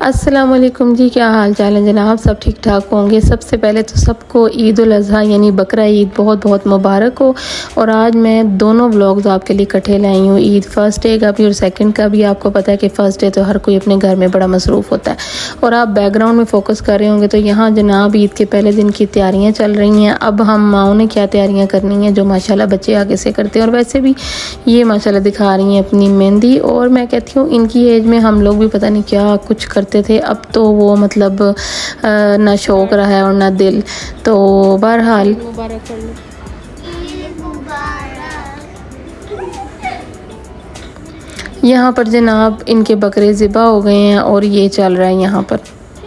अस्सलाम वालेकुम जी, क्या हाल चाल है जनाब। सब ठीक ठाक होंगे। सबसे पहले तो सबको ईद उल अज़हा यानी बकरा ईद बहुत बहुत मुबारक हो। और आज मैं दोनों व्लॉग्स आपके लिए इकट्ठे लाई हूँ, ईद फर्स्ट डे का भी और सेकंड का भी। आपको पता है कि फ़र्स्ट डे तो हर कोई अपने घर में बड़ा मसरूफ़ होता है और आप बैकग्राउंड में फ़ोकस कर रहे होंगे तो यहाँ जनाब ईद के पहले दिन की तैयारियाँ चल रही हैं। अब हम माओ ने क्या तैयारियाँ करनी हैं जो माशाल्लाह बच्चे आगे से करते हैं, और वैसे भी ये माशाल्लाह दिखा रही हैं अपनी मेहंदी। और मैं कहती हूँ इनकी एज में हम लोग भी पता नहीं क्या कुछ करते थे, अब तो वो मतलब ना शौक रहा है और ना दिल। तो बहरहाल यहाँ पर जनाब इनके बकरे ज़िबा हो गए हैं और ये चल रहा है यहाँ पर।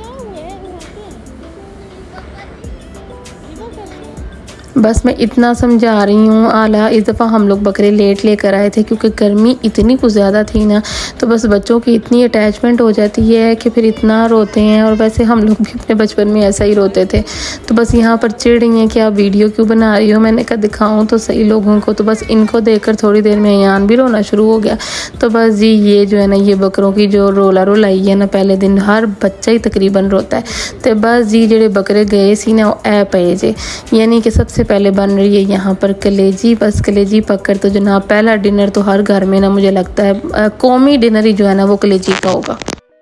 बस मैं इतना समझा रही हूँ। आला इस दफ़ा हम लोग बकरे लेट लेकर आए थे क्योंकि गर्मी इतनी कुछ ज़्यादा थी ना, तो बस बच्चों की इतनी अटैचमेंट हो जाती है कि फिर इतना रोते हैं। और वैसे हम लोग भी अपने बचपन में ऐसा ही रोते थे। तो बस यहाँ पर चिढ़ रही हैं कि आप वीडियो क्यों बना रही हो। मैंने कहा दिखाऊँ तो सही लोगों को। तो बस इनको देख कर थोड़ी देर में अयान भी रोना शुरू हो गया। तो बस जी ये जो है ना, ये बकरों की जो रोलाई है ना, पहले दिन हर बच्चा ही तकरीबन रोता है। तो बस जी जेडे बकरे गए सी ना वो ऐ पे जे, यानी कि सबसे पहले बन रही है यहाँ पर कलेजी। बस कलेजी पककर तो जनाब पहला डिनर तो हर घर में ना मुझे लगता है कौमी डिनर ही जो है ना वो कलेजी का होगा।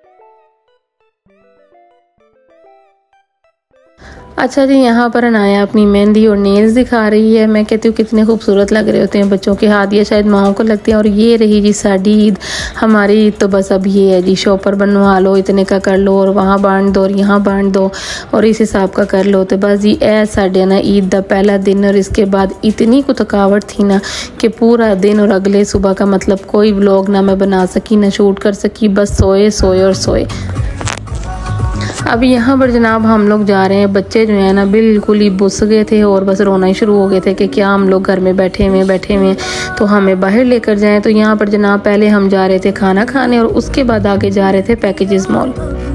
अच्छा जी, यहाँ पर अनाया अपनी मेहंदी और नेल्स दिखा रही है। मैं कहती हूँ कितने खूबसूरत लग रहे होते हैं बच्चों के हाथ, या शायद माओ को लगती है। और ये रही जी साड़ी ईद। हमारी ईद तो बस अब ये है जी, शॉपर बनवा लो, इतने का कर लो और वहाँ बांट दो और यहाँ बांट दो और इस हिसाब का कर लो। तो बस जी ऐ साढ़े ना ईद का पहला दिन। और इसके बाद इतनी को थकावट थी ना कि पूरा दिन और अगले सुबह का मतलब कोई व्लॉग ना मैं बना सकी ना शूट कर सकी, बस सोए सोए और सोए। अब यहाँ पर जनाब हम लोग जा रहे हैं। बच्चे जो है ना बिल्कुल ही बुस गए थे और बस रोना ही शुरू हो गए थे कि क्या हम लोग घर में बैठे हुए तो हमें बाहर लेकर जाएं। तो यहाँ पर जनाब पहले हम जा रहे थे खाना खाने और उसके बाद आगे जा रहे थे पैकेजेस मॉल।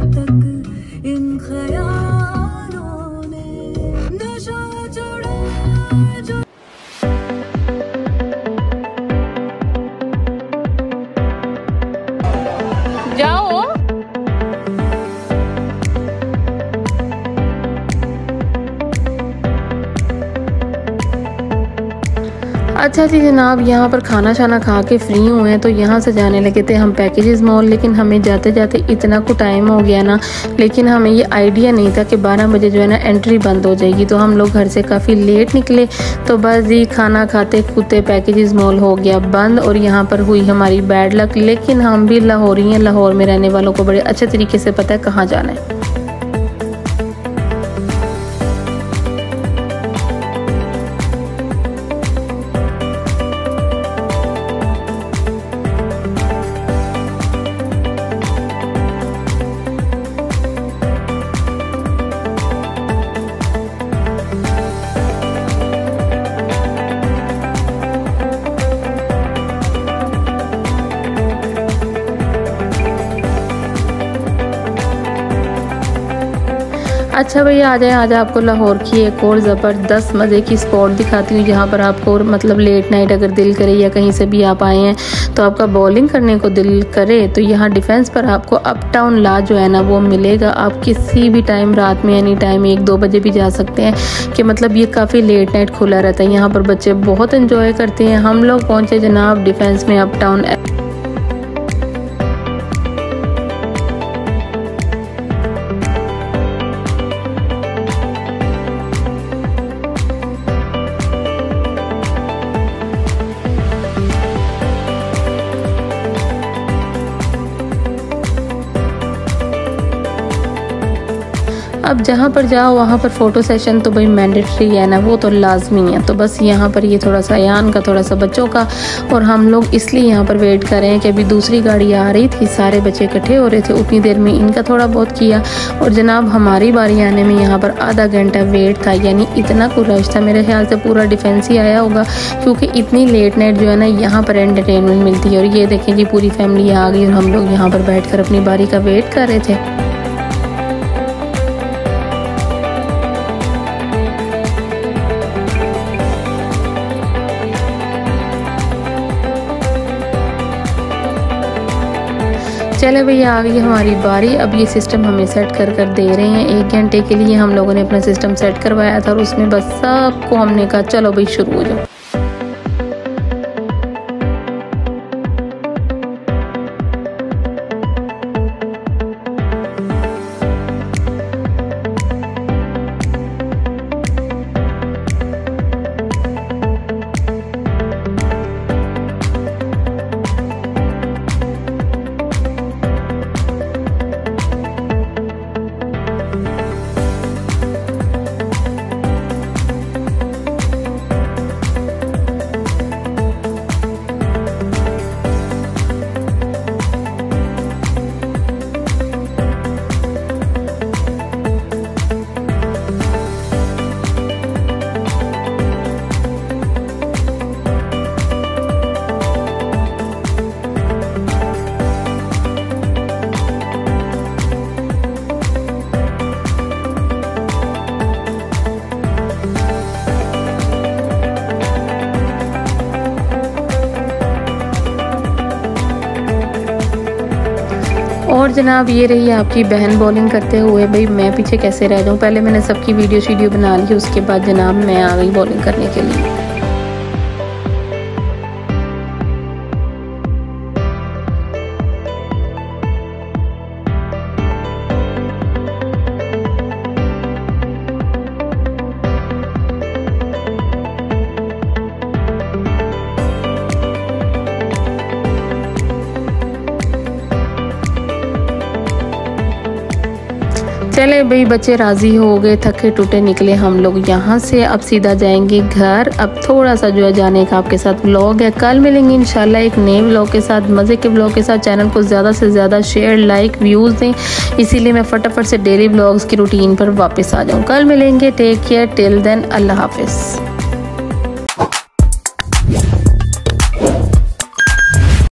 अच्छा जी जनाब, यहाँ पर खाना शाना खा के फ्री हुए हैं तो यहाँ से जाने लगे थे हम पैकेजेस मॉल। लेकिन हमें जाते जाते इतना को टाइम हो गया ना, लेकिन हमें ये आइडिया नहीं था कि 12 बजे जो है ना एंट्री बंद हो जाएगी। तो हम लोग घर से काफ़ी लेट निकले। तो बस जी खाना खाते खूते पैकेजेस मॉल हो गया बंद और यहाँ पर हुई हमारी बैड लक। लेकिन हम भी लाहौरी हैं, लाहौर में रहने वालों को बड़े अच्छे तरीके से पता है कहाँ जाना है। अच्छा भैया आ जाए आपको लाहौर की एक और ज़बरदस्त मज़े की स्पॉट दिखाती हूँ जहाँ पर आपको मतलब लेट नाइट अगर दिल करे या कहीं से भी आप आए हैं तो आपका बॉलिंग करने को दिल करे तो यहाँ डिफेंस पर आपको अप टाउन ला जो है ना वो मिलेगा। आप किसी भी टाइम रात में एनी टाइम 1-2 बजे भी जा सकते हैं कि मतलब ये काफ़ी लेट नाइट खुला रहता है। यहाँ पर बच्चे बहुत इन्जॉय करते हैं। हम लोग पहुँचे जनाब डिफेंस में अप टाउन। अब जहाँ पर जाओ वहाँ पर फ़ोटो सेशन तो भाई मैंडेटरी है ना, वो तो लाजमी है। तो बस यहाँ पर ये थोड़ा सा अयान का थोड़ा सा बच्चों का, और हम लोग इसलिए यहाँ पर वेट कर रहे हैं कि अभी दूसरी गाड़ी आ रही थी, सारे बच्चे इकट्ठे हो रहे थे। उतनी देर में इनका थोड़ा बहुत किया और जनाब हमारी बारी आने में यहाँ पर आधा घंटा वेट था। यानी इतना को रश था, मेरे ख्याल से पूरा डिफेंस ही आया होगा क्योंकि इतनी लेट नाइट जो है ना यहाँ पर एंटरटेनमेंट मिलती है। और ये देखें जी पूरी फैमिली आ गई और हम लोग यहाँ पर बैठ कर अपनी बारी का वेट कर रहे थे। चलो भैया आ गई हमारी बारी। अब ये सिस्टम हमें सेट कर दे रहे हैं। 1 घंटे के लिए हम लोगों ने अपना सिस्टम सेट करवाया था और उसमें बस सबको हमने कहा चलो भाई शुरू हो जाओ। और जनाब ये रही आपकी बहन बॉलिंग करते हुए। भाई मैं पीछे कैसे रह जाऊँ, पहले मैंने सबकी वीडियो बना ली, उसके बाद जनाब मैं आ गई बॉलिंग करने के लिए। चले भाई बच्चे राज़ी हो गए, थके टूटे निकले हम लोग यहाँ से। अब सीधा जाएंगे घर। अब थोड़ा सा जो है जाने का आपके साथ व्लॉग है। कल मिलेंगे इंशाल्लाह एक नए व्लॉग के साथ, मज़े के व्लॉग के साथ। चैनल को ज़्यादा से ज़्यादा शेयर लाइक व्यूज़ दें, इसीलिए मैं फटाफट से डेली व्लॉग्स की रूटीन पर वापस आ जाऊँ। कल मिलेंगे। टेक केयर, टिल देन अल्लाह हाफिज़।